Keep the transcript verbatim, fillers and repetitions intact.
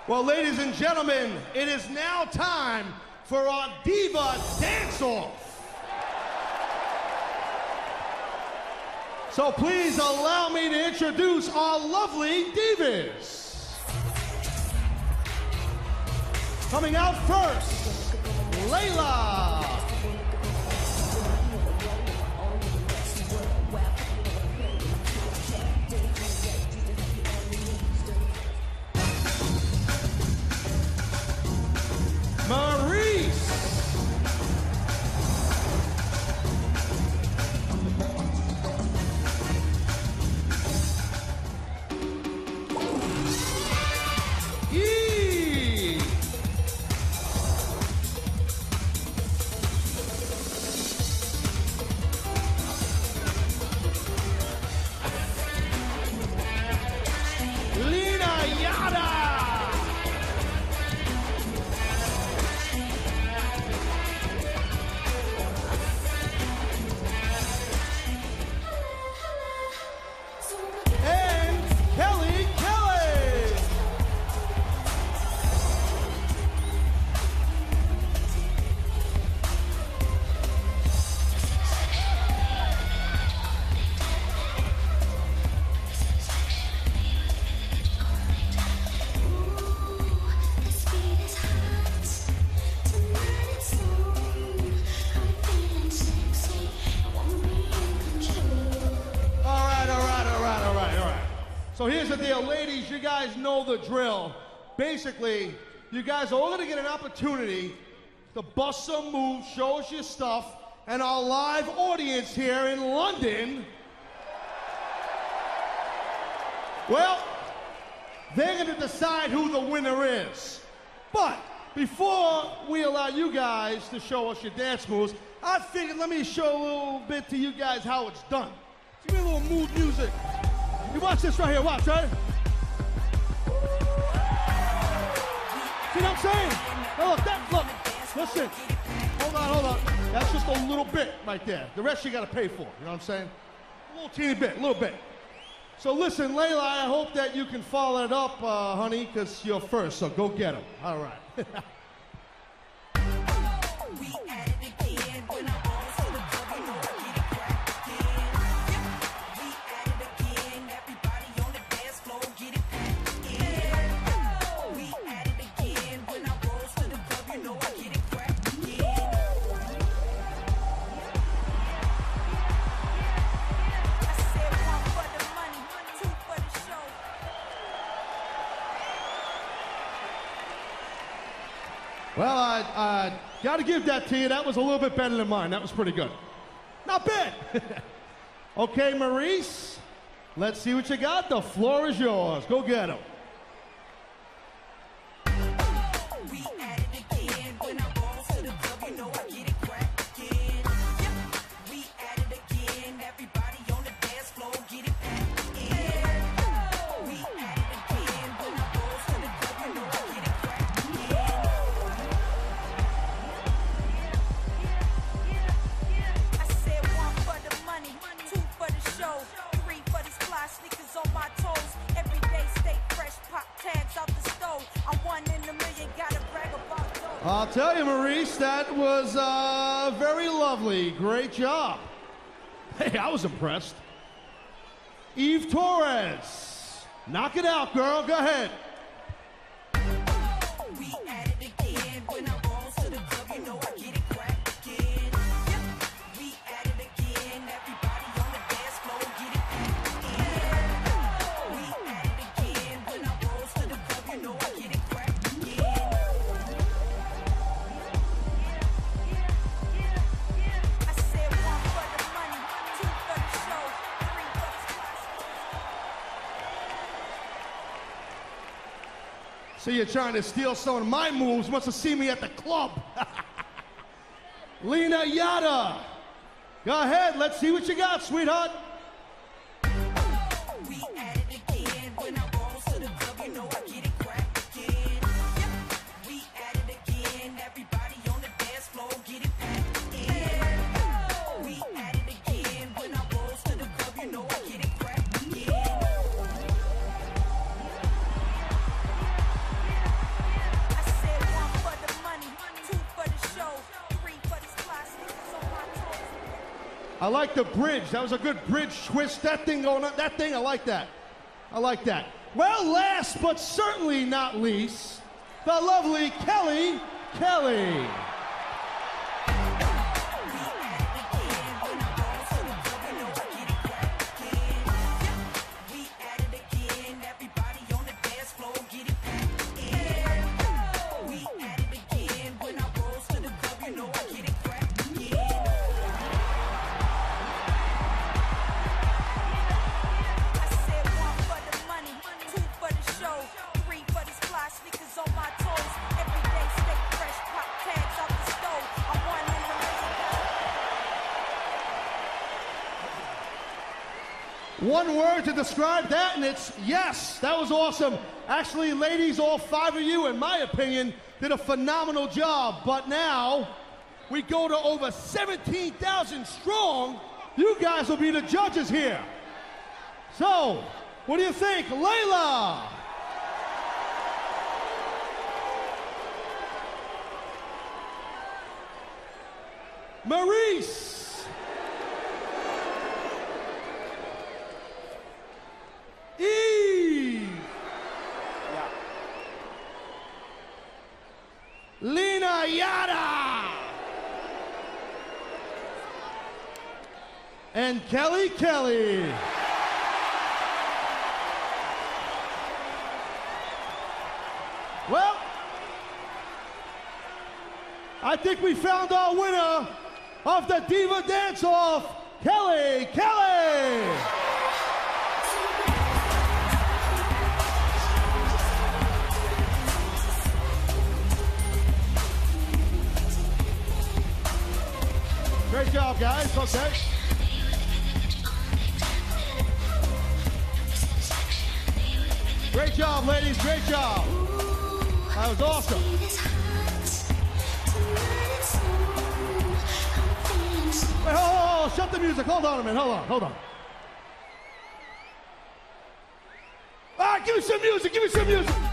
Well, ladies and gentlemen, it is now time for our Diva Dance-Off. So please allow me to introduce our lovely divas. Coming out first, Layla. Maurice. Yee. Lina Yada. So here's the deal, ladies, you guys know the drill. Basically, you guys are all gonna get an opportunity to bust some moves, show us your stuff, and our live audience here in London, well, they're gonna decide who the winner is. But before we allow you guys to show us your dance moves, I figured let me show a little bit to you guys how it's done. Give me a little mood music. You watch this right here, watch, right? See what I'm saying? Now look, that, look, listen. Hold on, hold on. That's just a little bit right there. The rest you gotta pay for, you know what I'm saying? A little teeny bit, a little bit. So listen, Layla, I hope that you can follow it up, uh, honey, because you're first, so go get him. All right. Well, I uh, got to give that to you. That was a little bit better than mine. That was pretty good. Not bad. Okay, Maurice, let's see what you got. The floor is yours. Go get him. I'll tell you, Maurice, that was uh, very lovely. Great job. Hey, I was impressed. Eve Torres, knock it out, girl. Go ahead. So you're trying to steal some of my moves, must have seen me at the club. Lina Yada, go ahead, let's see what you got, sweetheart. I like the bridge. That was a good bridge twist. That thing going on, that thing, I like that. I like that. Well, last but certainly not least, the lovely Kelly Kelly. One word to describe that, and it's yes. That was awesome. Actually, ladies, all five of you, in my opinion, did a phenomenal job. But now, we go to over seventeen thousand strong. You guys will be the judges here. So, what do you think? Layla! Maurice! Eve! Yeah. Lena Yada! And Kelly Kelly. Well, I think we found our winner of the Diva Dance-Off, Kelly Kelly! Great job, guys. Okay. Great job, ladies. Great job. That was awesome. Wait, hold on, hold on. Shut the music. Hold on a minute. Hold on. Hold on. All right, give me some music. Give me some music.